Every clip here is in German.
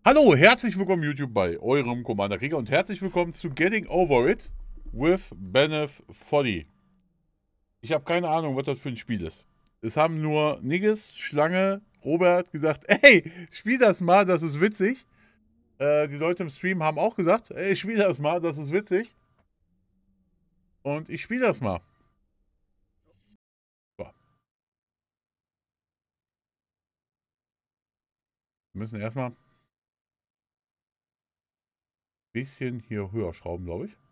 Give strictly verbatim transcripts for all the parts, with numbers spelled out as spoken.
Hallo, herzlich willkommen YouTube bei eurem Commander Krieger und herzlich willkommen zu Getting Over It with Benef Foddy. Ich habe keine Ahnung, was das für ein Spiel ist. Es haben nur Nigges, Schlange, Robert gesagt, ey, spiel das mal, das ist witzig. Äh, die Leute im Stream haben auch gesagt, ey, spiel das mal, das ist witzig. Und ich spiele das mal. So. Wir müssen erstmal ein bisschen hier höher schrauben, glaube ich.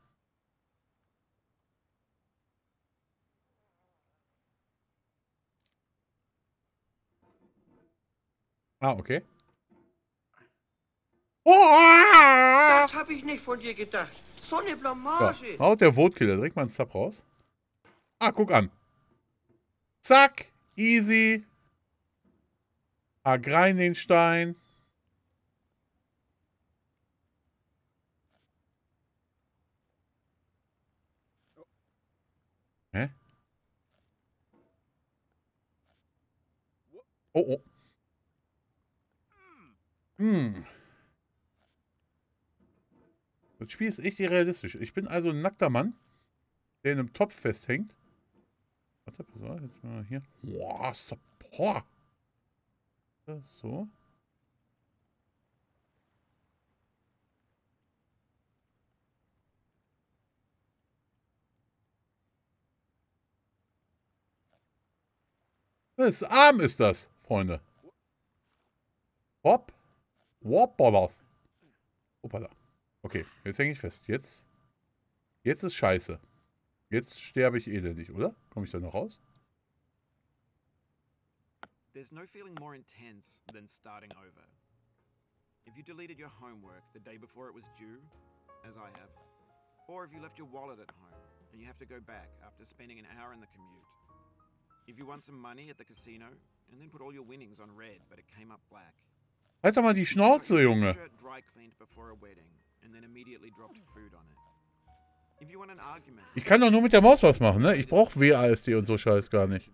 Ah, okay. Das habe ich nicht von dir gedacht. So eine Ja. Blamage. Haut der Votkiller direkt mal einen Zap raus. Ah, guck an. Zack, easy. Agrein den Stein. Hä? Oh, oh. Hm. Das Spiel ist echt irrealistisch. Ich bin also ein nackter Mann, der in einem Topf festhängt. Warte, pass auf, jetzt mal hier. Boah, so, boah. So. Das ist arm ist das, Freunde. Hopp. Hoppala. Hoppala. Okay, jetzt hänge ich fest. Jetzt. Jetzt ist scheiße. Jetzt sterbe ich elendig, oder? Komme ich da noch raus? There's no feeling more intense than starting over. If you deleted your homework the day before it was due, as I have, or if you left your wallet at home and you have to go back after spending an hour in the commute. If you won some money at the casino and then put all your winnings on red but it came up black. Halt doch mal die Schnauze, Junge. Shirt dry cleaned before a wedding and then immediately dropped food on it. If you won an argument. Ich kann doch nur mit der Maus was machen, ne? Ich brauche W A S D und so Scheiß gar nicht.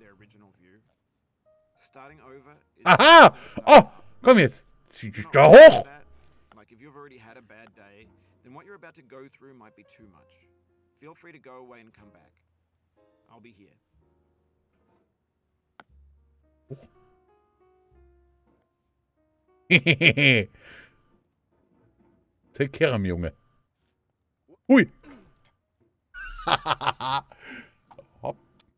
Aha! Oh, komm jetzt. Zieh dich da hoch! Like if you've already had a bad day, then what you're about to go through might be too much. Feel free to go away and come back. I'll be here. Hehehe. Take care am Junge. Hui. Hopp.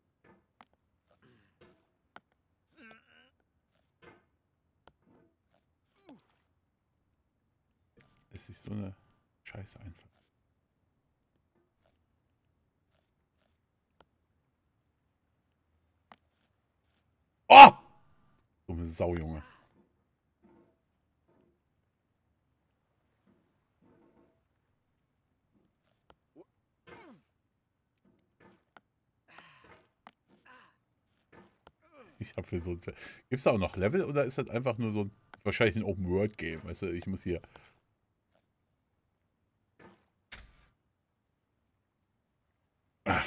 Es ist so eine Scheiße einfach. Oh! Dumme Sau, Junge. Ich habe für so ein... Gibt es da auch noch Level oder ist das einfach nur so ein... Wahrscheinlich ein Open-World-Game, weißt du? Ich muss hier... Ah.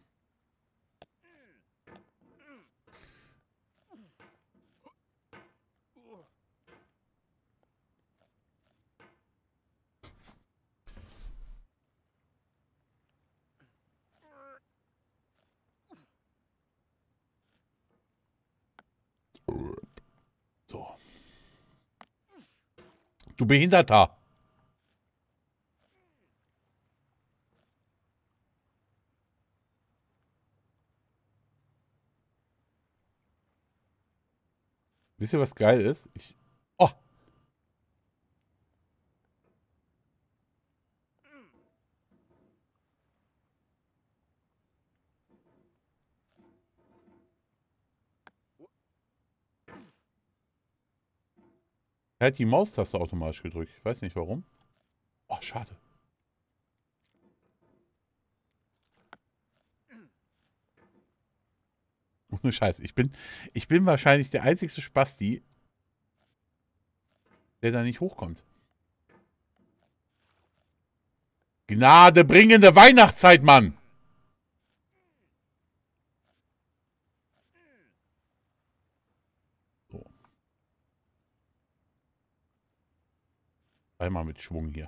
So. Du Behinderter! Wisst ihr, was geil ist? Ich... Oh! Er hat die Maustaste automatisch gedrückt. Ich weiß nicht warum. Oh, schade. Ohne Scheiß. Ich bin, ich bin wahrscheinlich der einzigste Spasti, der da nicht hochkommt. Gnade bringende Weihnachtszeit, Mann! So. Einmal mit Schwung hier.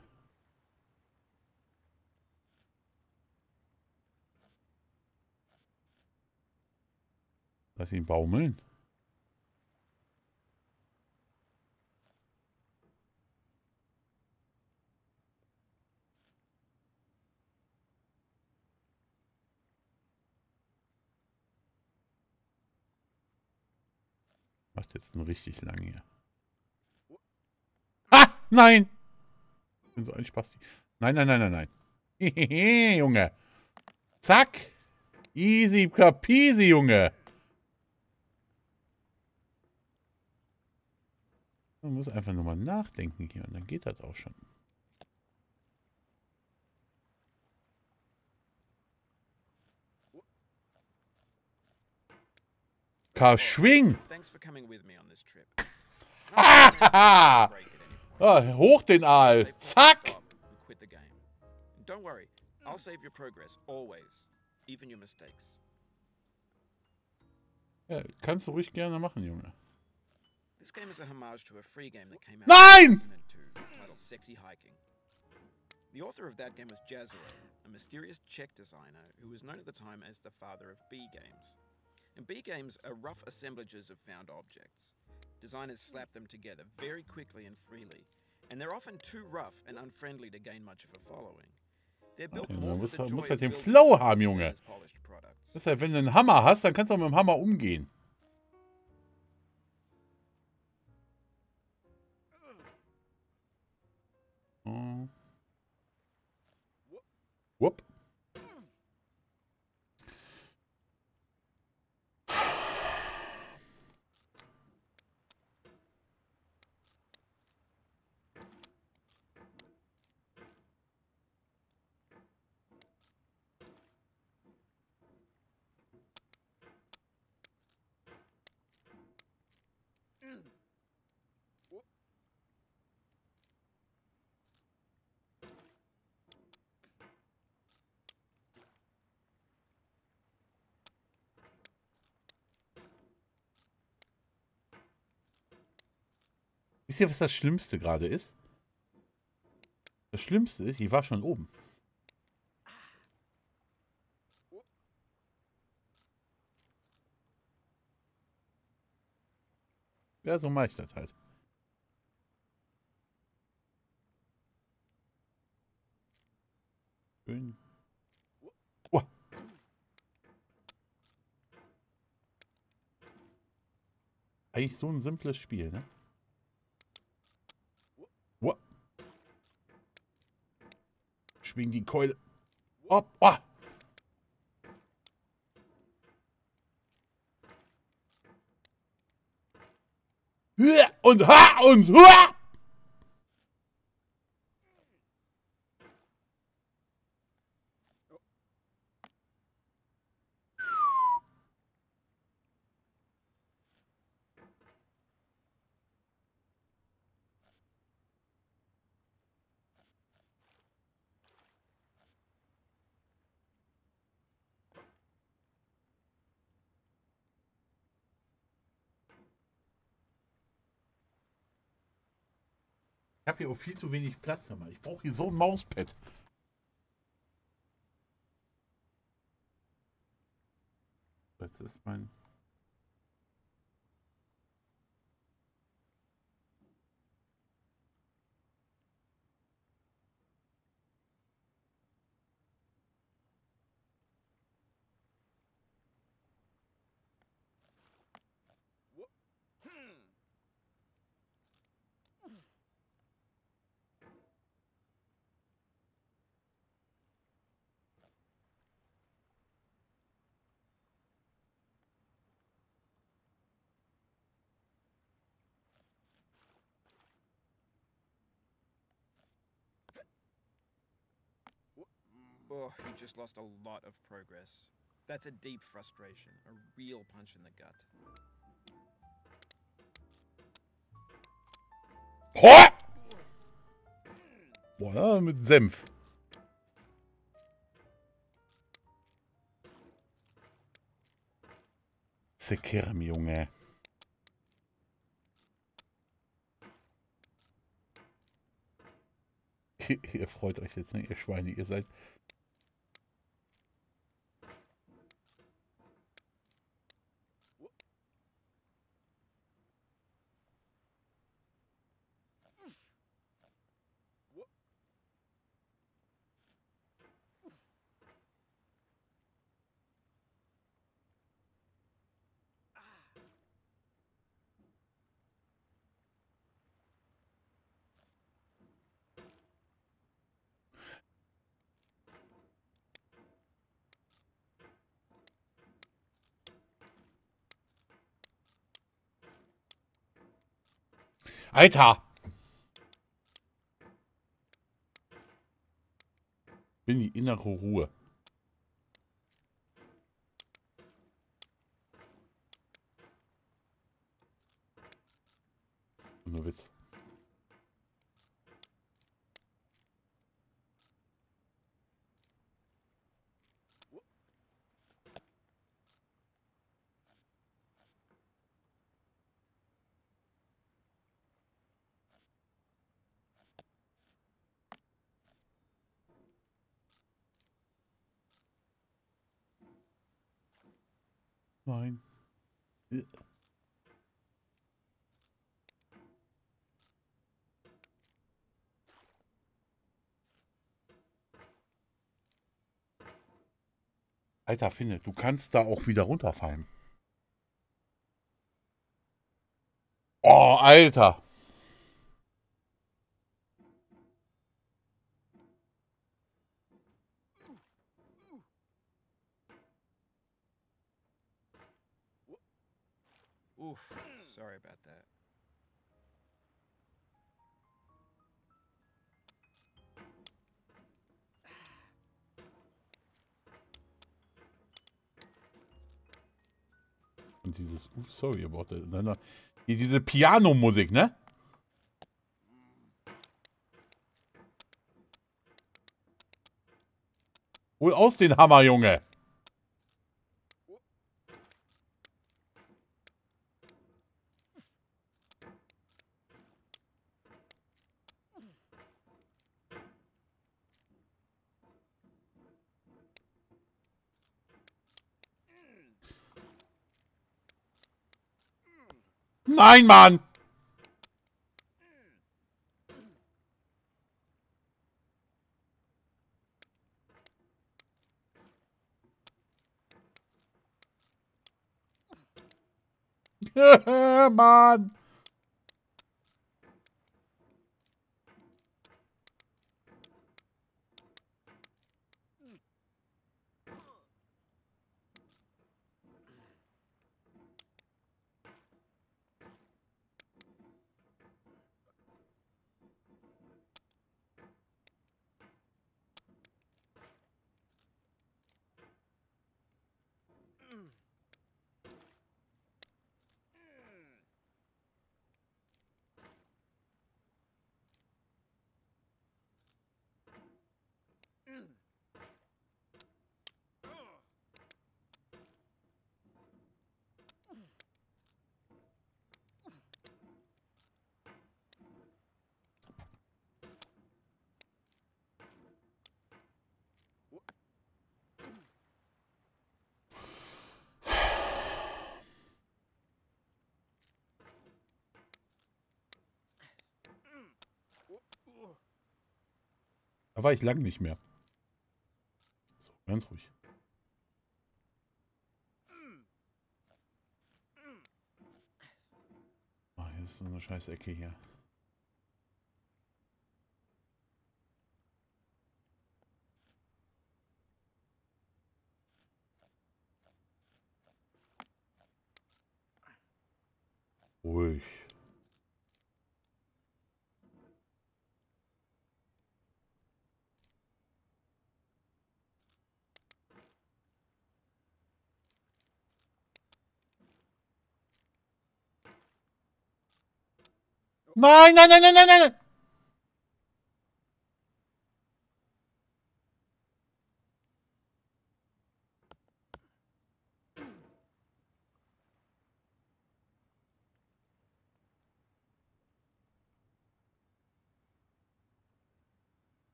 Lass ihn baumeln. Macht jetzt nur richtig lang hier. Ah, nein! Ich bin so ein Spasti. Nein, nein, nein, nein, nein. Hehehe, Junge. Zack. Easy peasy, Junge. Man muss einfach nur mal nachdenken hier und dann geht das auch schon. Karl Schwing! Ah, hoch den Aal! Zack! Don't worry, I'll save your progress always, even your mistakes. Ja, kannst du ruhig gerne machen, Junge. This game is a homage to a free game that came out Nein! in two thousand two titled Sexy Hiking. The author of that game was Jazero, a mysterious Czech designer who was known at the time as the father of B games. And B games are rough assemblages of found objects. Designers slap them together very quickly and freely, and they're often too rough and unfriendly to gain much of a following. They're built Ja, more du for musst, the joy musst of halt den building Flow haben, than Junge. as polished products. Das ist halt, wenn du einen Hammer hast, dann kannst du auch mit dem Hammer umgehen. Oh. Wupp. Wisst ihr, was das Schlimmste gerade ist? Das Schlimmste ist, ich war schon oben. Ja, so mache ich das halt. Schön. Oh. Eigentlich so ein simples Spiel, ne? Oh. Schwing die Keule. Oh. Oh. Und ha und ha! Ich habe hier auch viel zu wenig Platz. Mann. Ich brauche hier so ein Mauspad. Jetzt ist mein... Oh, you just lost a lot of progress. That's a deep frustration, a real punch in the gut. Boah, Boah mit Senf. Zekirm, Junge. Ihr freut euch jetzt, ne? Ihr Schweine, ihr seid... Alter! Bin die innere Ruhe. Nur Witz. Nein. Alter, Finne, du kannst da auch wieder runterfallen. Oh, Alter. Oof, sorry about that. Und dieses, uff, sorry about that. Nein, nein. Die- Diese Piano-Musik, ne? Hol aus den Hammer, Junge. Nein, Mann! Mann! Da war ich lang nicht mehr. So, ganz ruhig. Oh, hier ist so eine scheiß Ecke hier. Ruhig. Nein, nein, nein, nein, nein, nein!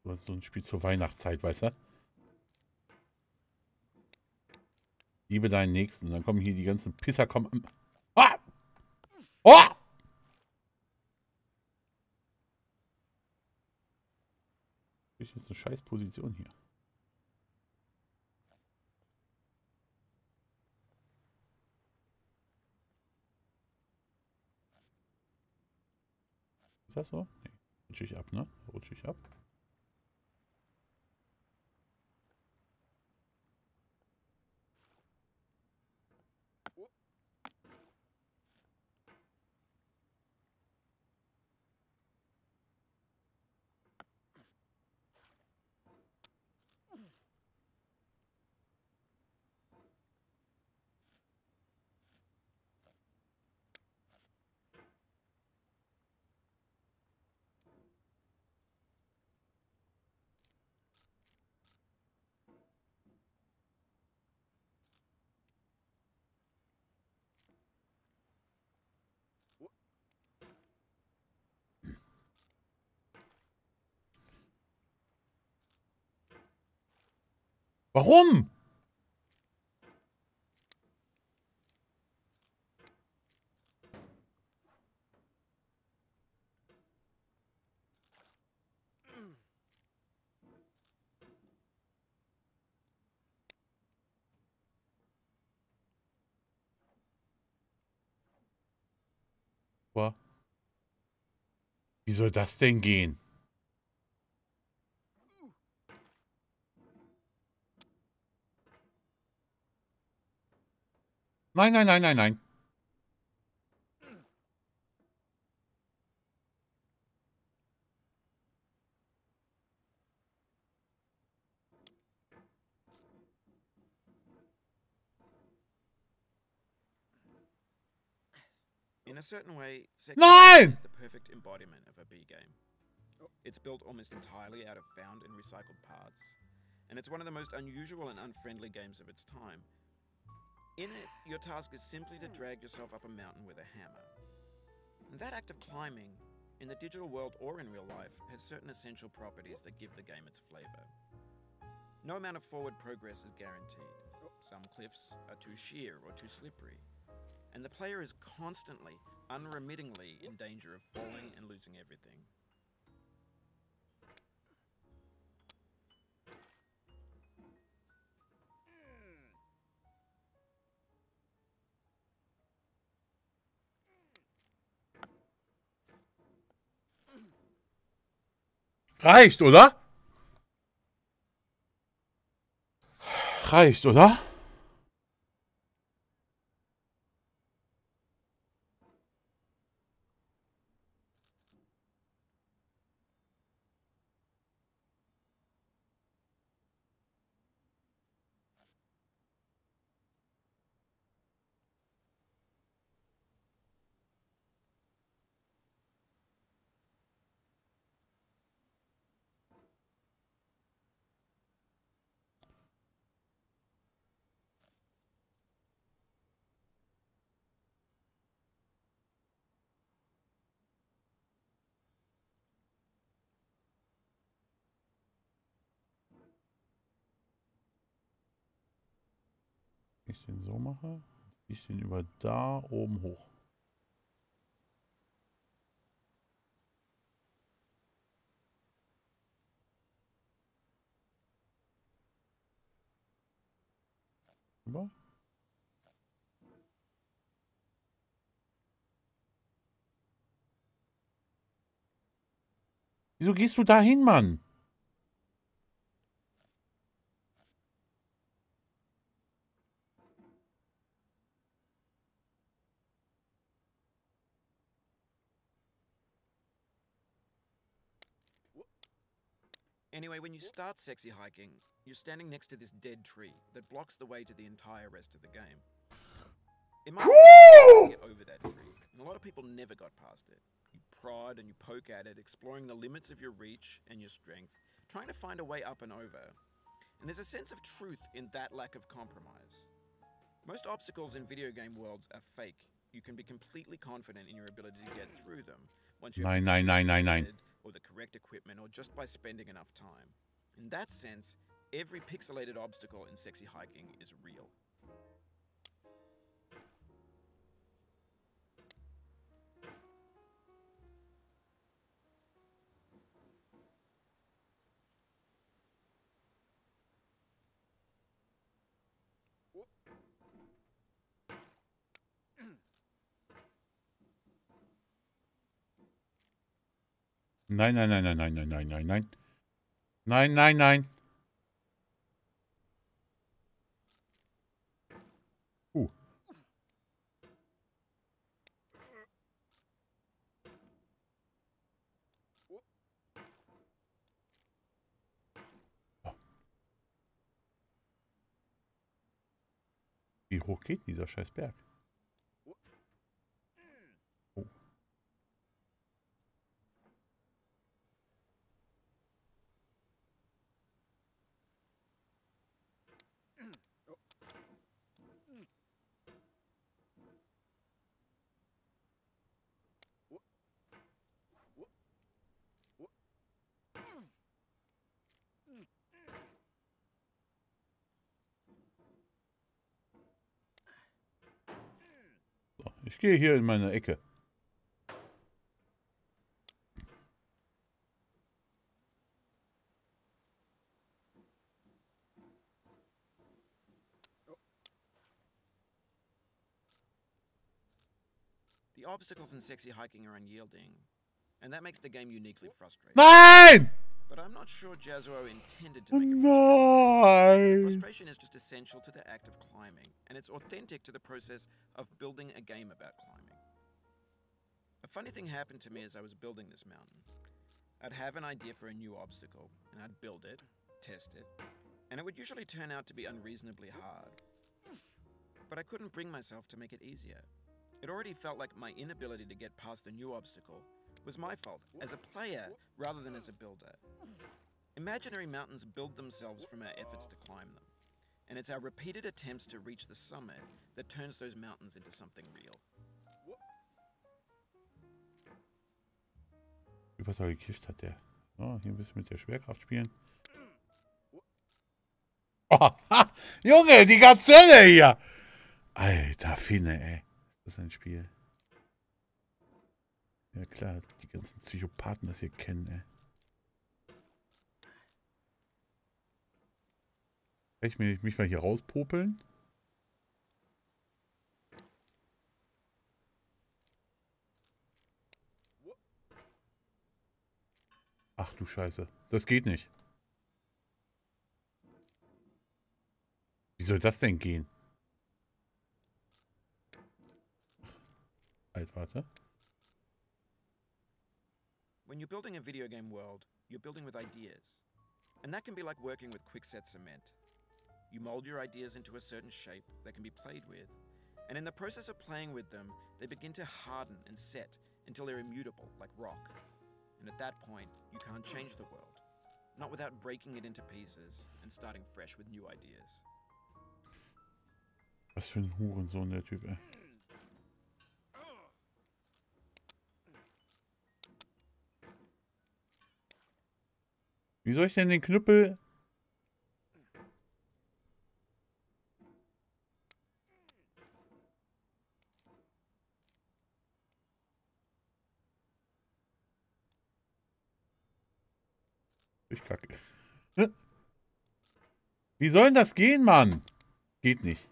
So ein Spiel zur Weihnachtszeit, weißt du? Liebe deinen Nächsten. Und dann kommen hier die ganzen Pisser. Kommen. Ah! Oh! Ich jetzt eine scheiß Position hier. Ist das so? Nee. Rutsche ich ab, ne? Rutsche ich ab. Warum? Wie soll das denn gehen? Nein, nein, nein, nein, nein. In a certain way, Sexy Nein! is the perfect embodiment of a B game. It's built almost entirely out of found and recycled parts, and it's one of the most unusual and unfriendly games of its time. In it, your task is simply to drag yourself up a mountain with a hammer. And that act of climbing, in the digital world or in real life, has certain essential properties that give the game its flavor. No amount of forward progress is guaranteed. Some cliffs are too sheer or too slippery, and the player is constantly, unremittingly in danger of falling and losing everything. Reicht, oder? Reicht, oder? Ich den so mache, ich den über da oben hoch. Über. Wieso gehst du da hin, Mann? Anyway, when you start sexy hiking, you're standing next to this dead tree that blocks the way to the entire rest of the game. It might be to get over that tree, and a lot of people never got past it. You prod and you poke at it, exploring the limits of your reach and your strength, trying to find a way up and over. And there's a sense of truth in that lack of compromise. Most obstacles in video game worlds are fake. You can be completely confident in your ability to get through them. Once you've Nein, nein, nein, nein, nein. or the correct equipment, or just by spending enough time. In that sense, every pixelated obstacle in Sexy Hiking is real. Nein, nein, nein, nein, nein, nein, nein, nein, nein. Nein, nein, nein. Uh. Wie hoch geht dieser scheiß Berg? Oh. So, ich gehe hier in meine Ecke. The obstacles in Sexy Hiking are unyielding, and that makes the game uniquely frustrating. Nein! But I'm not sure Jazzuo intended to Oh make it. nein! Frustration is just essential to the act of climbing, and it's authentic to the process of building a game about climbing. A funny thing happened to me as I was building this mountain. I'd have an idea for a new obstacle, and I'd build it, test it, and it would usually turn out to be unreasonably hard. But I couldn't bring myself to make it easier. It already felt like my inability to get past the new obstacle was my fault as a player rather than as a builder. Imaginary mountains build themselves from our efforts to climb them, and it's our repeated attempts to reach the summit that turns those mountains into something real. Was er gekifft hat, der. Oh, hier ein bisschen mit der Schwerkraft spielen. Oh, ha, Junge, die Gazelle hier! Alter Finne, ey. Das ist ein Spiel. Ja klar, die ganzen Psychopathen das hier kennen, ey. Kann ich mich, mich mal hier rauspopeln? Ach du Scheiße, das geht nicht. Wie soll das denn gehen? Halt, warte. When you're building a video game world, you're building with ideas. And that can be like working with quickset cement. You mold your ideas into a certain shape that can be played with, and in the process of playing with them, they begin to harden and set until they're immutable, like rock. And at that point, you can't change the world. Not without breaking it into pieces and starting fresh with new ideas. Was für ein Hurensohn der Typ, ey. Wie soll ich denn den Knüppel... Ich kacke. Wie soll denn das gehen, Mann? Geht nicht.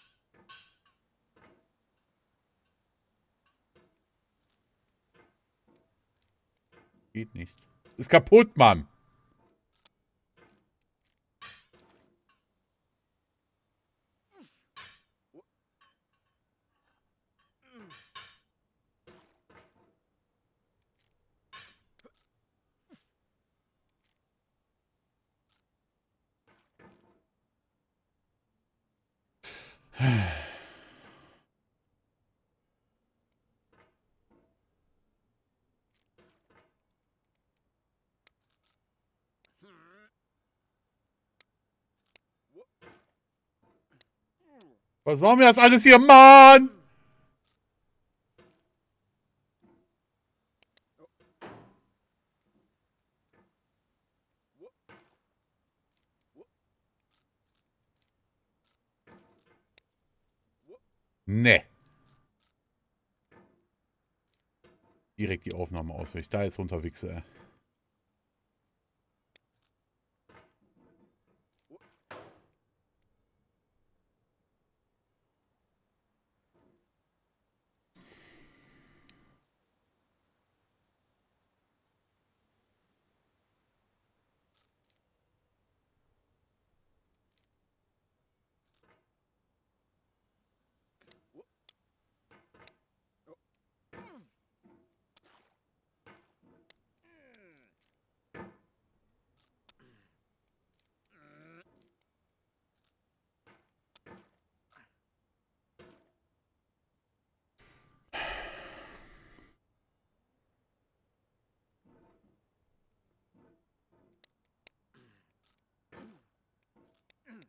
Geht nicht. Ist kaputt, Mann. Was soll mir das alles hier, Mann? Ne. Direkt die Aufnahme aus, wenn ich da jetzt runterwichse, ey.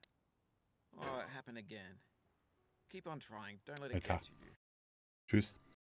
Oh, it happened again. Keep on trying. Don't let it Alter. get to you. Tschüss.